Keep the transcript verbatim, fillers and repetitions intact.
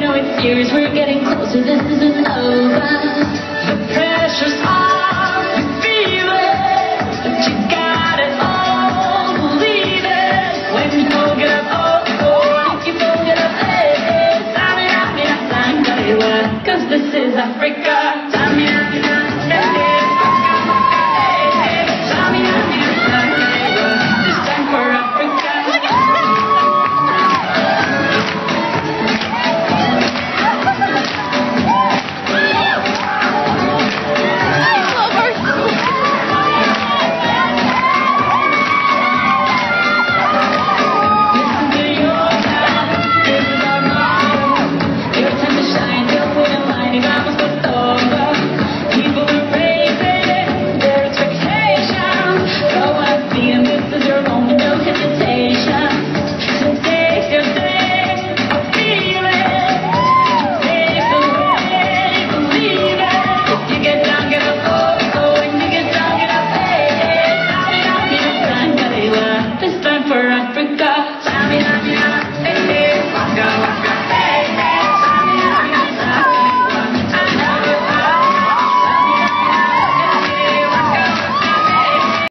know it's serious, we're getting closer, this isn't over. The pressure's on, you feel it, but you got it all, believe it. When you fold it up, oh, oh, if you fold it up, hey, hey, sign me, sign me, sign me, cause this is Africa.